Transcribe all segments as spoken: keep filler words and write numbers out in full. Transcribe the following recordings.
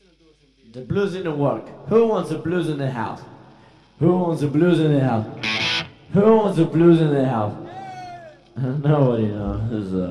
The blues didn't work. Who wants the blues in the house? Who wants the blues in the house? Who wants the blues in the house? Nobody knows. This is, uh...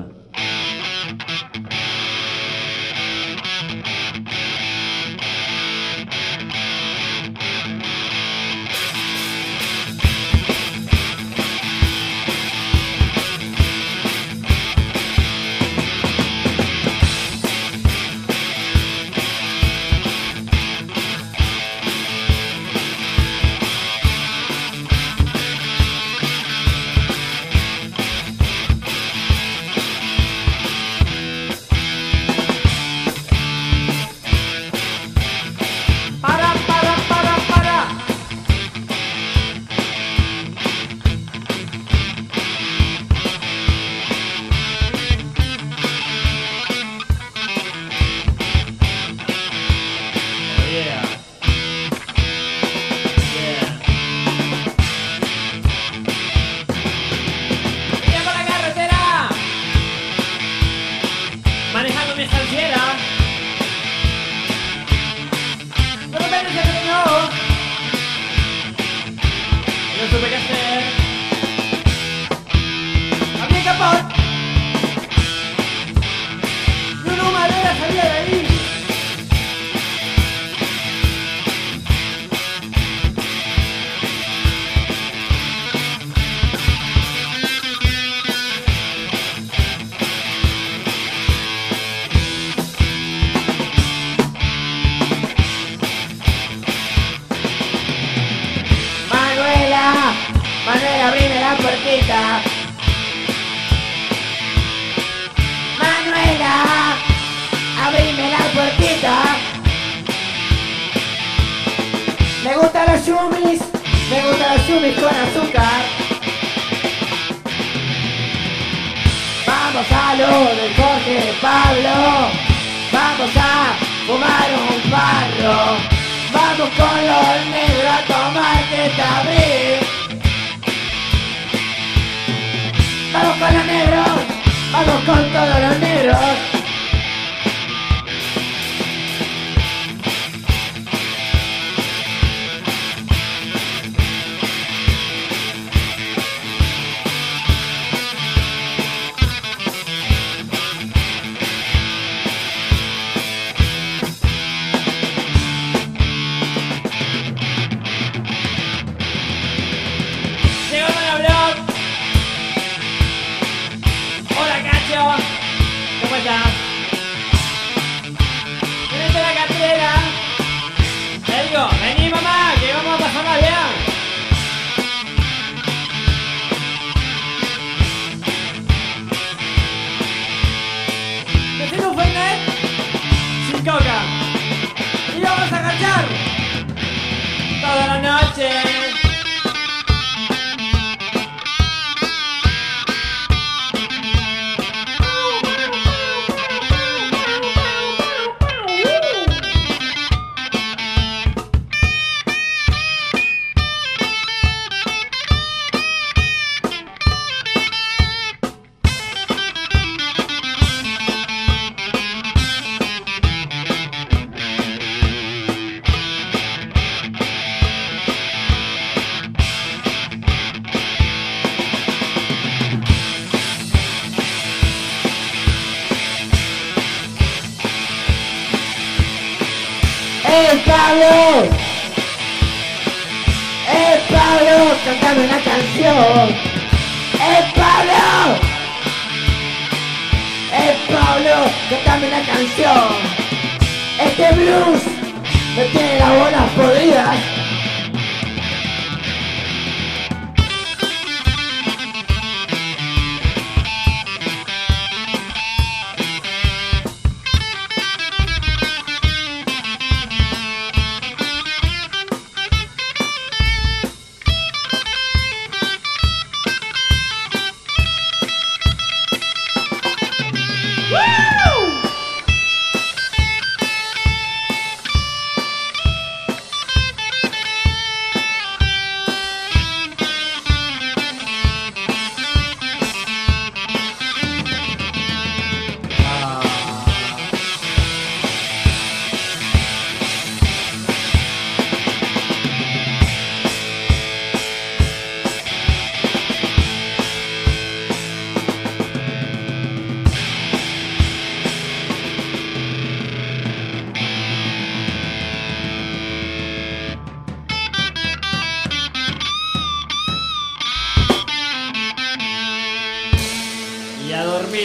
Manuela, abrime la puertita. Manuela, abrime la puertita. Me gustan los yumis, me gustan los yumis con azúcar. Vamos a lo del Jorge Pablo, vamos a fumar un barro. Vamos con los negros a tomar Tetabril. Vamos con los negros, vamos con todos los negros. ¿Cómo estás? ¿Tenés la cartera? Le digo, vení mamá, que vamos a pasarla bien. ¿Me tengo un Fernet? Sin coca. Y vamos a cachar toda la noche. ¡Eh, Pablo! ¡Eh, Pablo! ¡Cantame una canción! ¡Eh, Pablo! ¡Eh, Pablo! ¡Cantame una canción! Este blues me tiene las bolas podridas.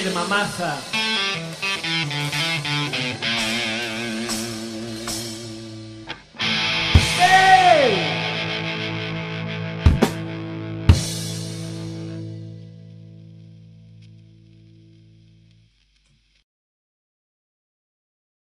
ir, mamasa.